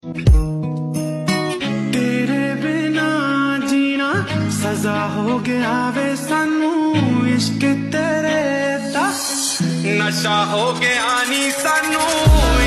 तेरे बिना जीना सजा हो गया वे सानू, इश्क तेरे दा नशा हो गया नी सानू।